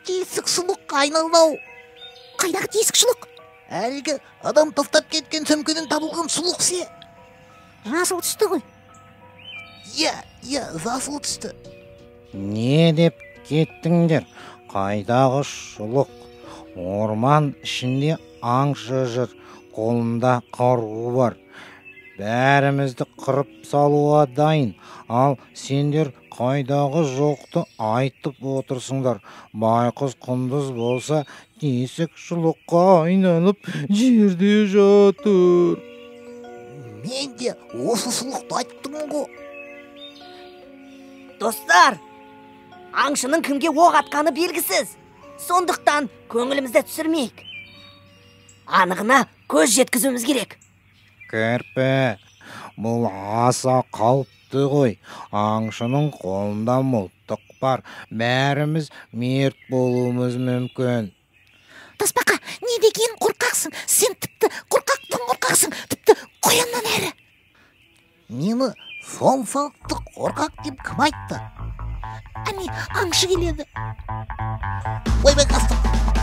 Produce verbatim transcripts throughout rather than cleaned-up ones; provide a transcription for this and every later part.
тесік шұлыққа айналды-ау. Қайдағы тесік шұлық? Әлгі адам тастап кеткен сөмкеден табылған шұлық се. Жасыл түсті ғой. Иә, иә, жасыл түсті. Не деп кеттіңдер? Қайдағы шұлық? Орман ішінде аңшы жүр, қолында қаруы бар. Бәрімізді қырып салуға дайын. Ал сендер қайдағы жоқты айтып отырсыңдар. Байқұс құндыз болса, тесік шұлыққа айналып жерде жатыр. Мен де осы шұлықты айттым ғой. Достар, аңшының кімге оқ атқаны белгісіз. Сондықтан көңілімізді түсірмейік. Анығына көз жеткізуіміз керек. Кірпі, бұл аса қауіпті ғой. Аңшының қолында мылтық бар. Бәріміз мерт болуымыз мүмкін. Тасбақа, не деген қорқақсың? Сен тіпті қорқақтың қорқақсың, тіпті қояннан әрі. Мені соншалықты қорқақ деп кім айтты? Әне, аңшы келеді. Ойбай қастым.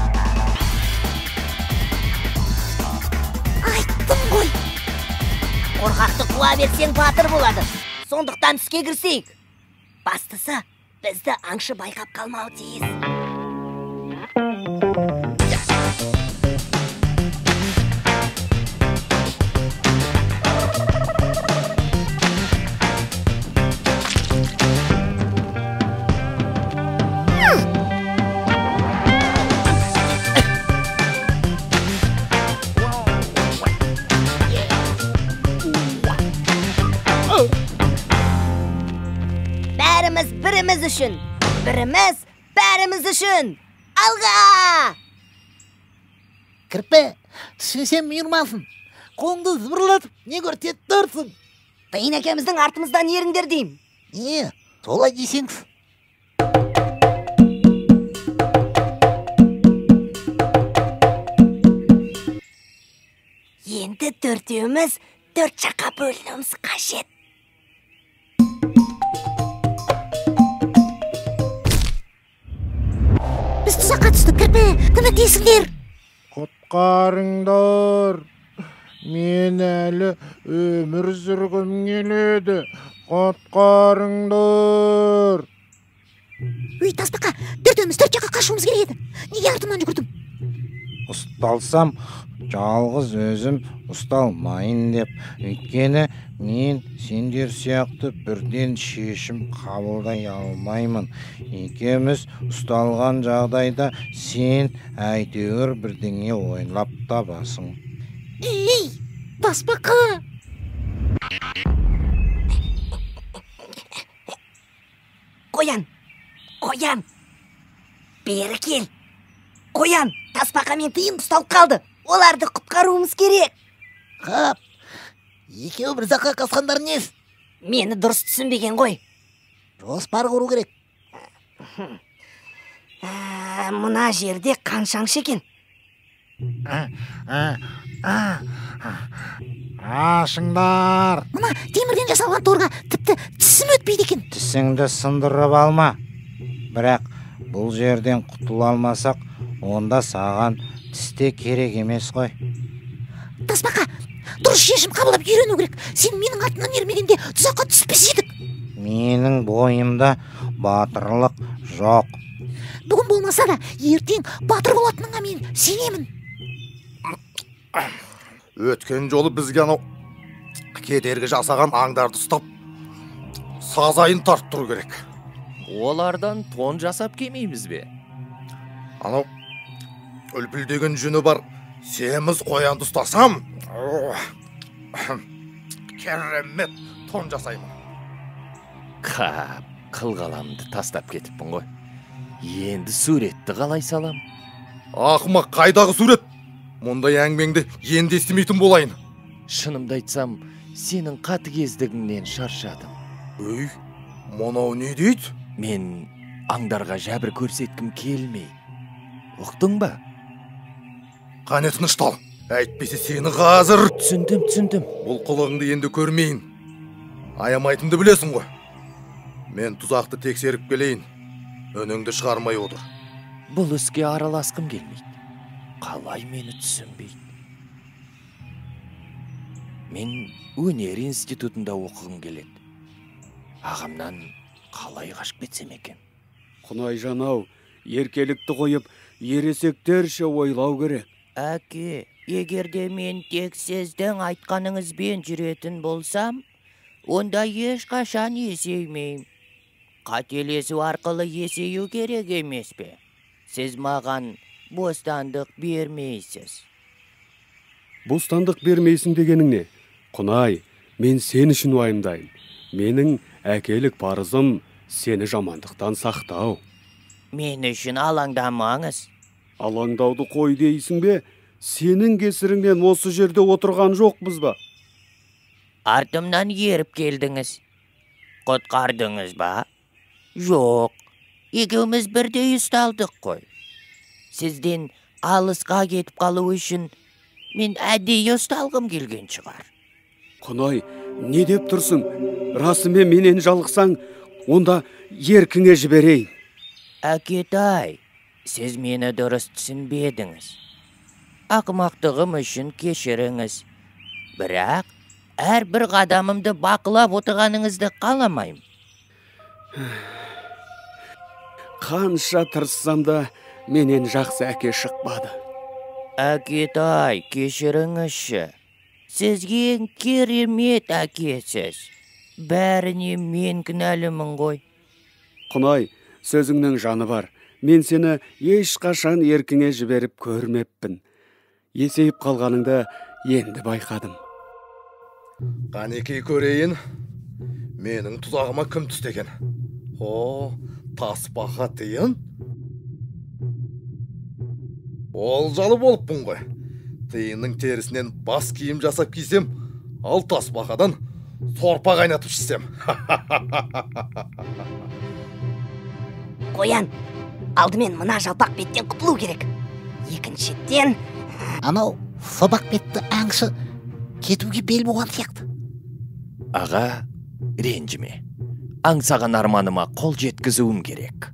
Айттым ғой. Қорқақты қуа берсең батыр болады. Сондықтан іске кірсейік. Бастысы, бізді аңшы байқап қалмауы тиіс. Бәріміз біріміз үшін, біріміз бәріміз үшін. Алға! Кірпі, түсінсем мүйірмасын. Қолыңды зыбырлатып, не көрсетіп тұрсың? Тайын әкеміздің артымыздан еріңдер дейм. Не, солай десеңіз. Енді төртеуміз төрт жаққа бөлінуіміз қажет. Біз тұзаққа түстік, Кірпі, көмектесіңдер. Құтқарыңдар. Мен әлі өмір сүргім келеді. Құтқарыңдар. Өй, Тасбақа, төртеуміз төрт жаққа қашуымыз керек еді. Неге артымнан жүгірдің? Ұсталсам, жалғыз өзім ұсталмайын деп. Өйткені мен сендер сияқты бірден шешім қабылдай алмаймын. Екеуміз ұсталған жағдайда сен әйтеуір бірдеңе ойлап табасың. Ей, Тасбақа! Қоян, қоян, бері кел. Қоян, Тасбақамен тиын ұсталып қалды. Оларды құтқаруымыз керек. Қап, екеуі бір жаққа қасқандар нес? Мені дұрыс түсінбеген ғой. Жоспар құру керек. Ә, Мұна жерде қаншаңшы екен. Ашыңдар. Мына темірден жасалған торға тіпті тісім өтпейді екен. Тісіңді сындырып алма. Бірақ бұл жерден құтыла алмасақ, онда саған тісте керек емес қой. Тасбақа, дұрыс шешім қабылдап үйрену керек. Сен менің артымнан ермегенде тұзаққа түспес едік. Менің бойымда батырлық жоқ. Бүгін болмаса да, ертең батыр болатыныңа мен сенемін. Өткен жолы бізге анау кедергі жасаған аңдарды ұстап, сазайын тарттыру керек. Олардан тон жасап келмейміз бе? Анау үлпілдеген жүні бар семіз қоянды ұстасам, керемет тон жасаймын. Қап, қылғаламды тастап кетіппін ғой. Енді суретті қалай салам? Ақымақ, қайдағы сурет? Мұндай әңгімеңді енді естімейтін болайын. Шынымды айтсам, сенің қатыгездігіңнен шаршадым. Өй, мұнау не дейді? Мен аңдарға жәбір көрсеткім келмей. Ұқтың ба? Қане тыныштал, әйтпесе сені қазір... Түсіндім, түсіндім. Бұл қылығыңды енді көрмейін. Аямайтынды білесің ғой. Мен тұзақты тексеріп келейін. Өніңді шығармай отыр. бұл іске араласқым келмейді. Қалай мені түсінбейді? Мен өнер институтында оқығым келеді. Ағамнан қалай қашып кетсем екен? Құнайжан ау, еркелікті қойып, ересектерше ойлау керек. Әке, егерде мен тек сіздің айтқаныңызбен жүретін болсам, онда ешқашан есеймеймін. Қателесу арқылы есею керек емес пе? Сіз маған бостандық бермейсіз. Бостандық бермейсің дегенің не? Құнай, мен сен үшін уайымдайым. Менің әкелік парызым сені жамандықтан сақтау. Мен үшін алаңдамаңыз. Алаңдауды қой дейсің бе? Сенің кесіріңнен осы жерде отырған жоқпыз ба? Артымнан еріп келдіңіз. Құтқардыңыз ба? Жоқ. Екеуміз бірдей ұсталдық қой. Сізден алысқа кетіп қалу үшін мен әдейі ұсталғым келген шығар. Құнай, не деп тұрсың? Расымен менен жалықсаң, онда еркіңе жіберейін. Әкетай, сіз мені дұрыс түсінбедіңіз. Ақымақтығым үшін кешіріңіз. Бірақ әрбір қадамымды бақылап отырғаныңызды қаламаймын. Қанша тырыссам да менен жақсы әке шықпады. Әкетай, кешіріңізші. Сізге керемет әкесіз. Бәріне мен кінәлімін ғой. Құнай, сөзіңнің жаны бар. Мен сені ешқашан еркіңе жіберіп көрмеппін. Есейіп қалғаныңды енді байқадым. Қанекей көрейін. Менің тұзағыма кім түстеген? О, тасбақа тиын. Олжалы болыппын ғой. Тиынның терісінен бас киім жасап кисем, ал тасбақадан сорпа қайнатып ішсем. Қоян, алдымен мына жалпақ беттен құтылу керек. Екіншіден... Анау собақ бетті аңшы кетуге бел болған сияқты. Аға, ренжіме. Аңсаған арманыма қол жеткізуім керек.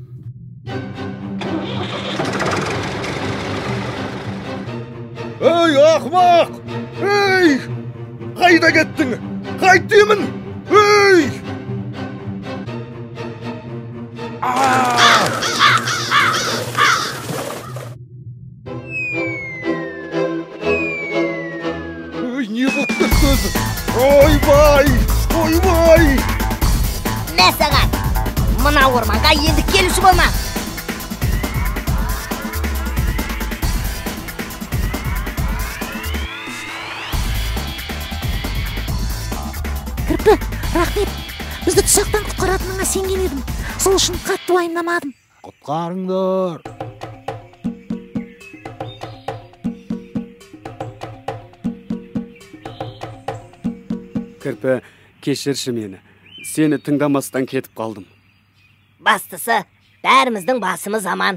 Ей, ақмақ! Ей! Қайда кеттің? Қайт деймін! Ей! Ой, не болып кетті өзі? Ойбай! Ойбай! Мә саған, мына орманға енді келуші болма. Кірпі, рахмет. Бізді тұсақтан құтқаратыныңа сенген едім. Сол үшін қатты уайымдамадым. Құтқарыңдар. Кірпі, кешірші мені. Сені тыңдамастан кетіп қалдым. Бастысы, бәріміздің басымыз аман.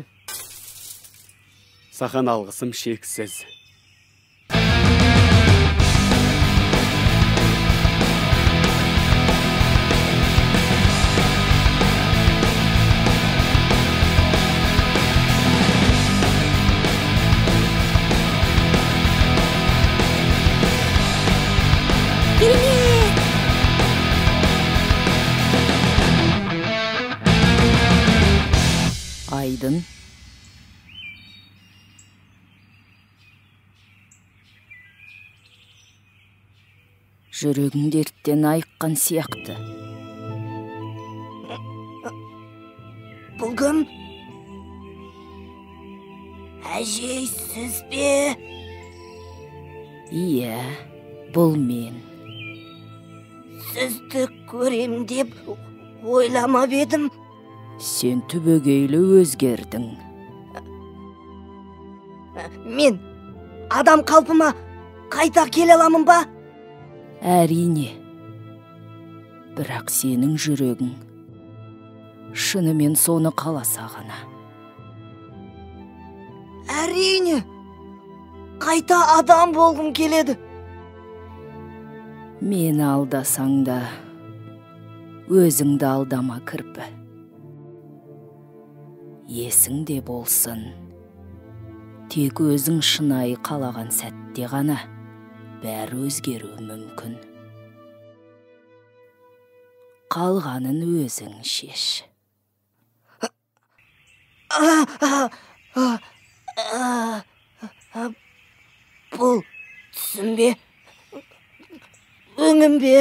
Саған алғысым шексіз. Керемет! Айдын. Жүрегің дерттен айыққан сияқты. Бұл кім? Әжей, сіз бе? Иә, бұл мен. Сізді көрем деп ойламап едім. Сен түбегейлі өзгердің. Мен адам қалпыма қайта келе аламын ба? Әрине. Бірақ сенің жүрегің шынымен соны қаласа ғана. Әрине. Қайта адам болғым келеді. Мені алдасаң да, өзіңді алдама, Кірпі. есіңде болсын. Тек өзің шынайы қалаған сәтте ғана бәрі өзгеруі мүмкін. Қалғанын өзің шеш. Бұл түсім бе? Өңім бе?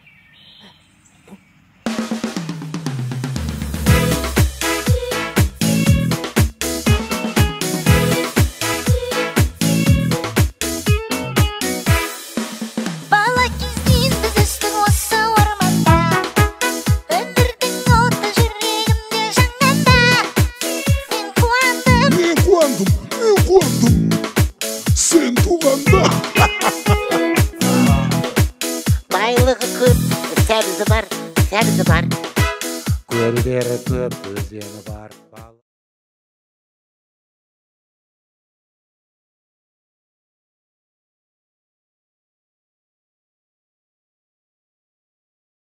Бала кезден біз өстік осы орманда, өмірдің оты жүрегімде жанғанда. Мен қуандым, Мен қуандым, мен қуандым, сен туғанда. Байлығы көп, сәбізі бар, сәбізі бар. Көлдері көп, өзені бар.